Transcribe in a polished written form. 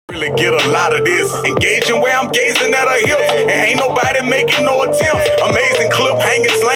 Really get a lot of this. Engaging where I'm gazing at her hips. And ain't nobody making no attempts. Amazing clip hanging,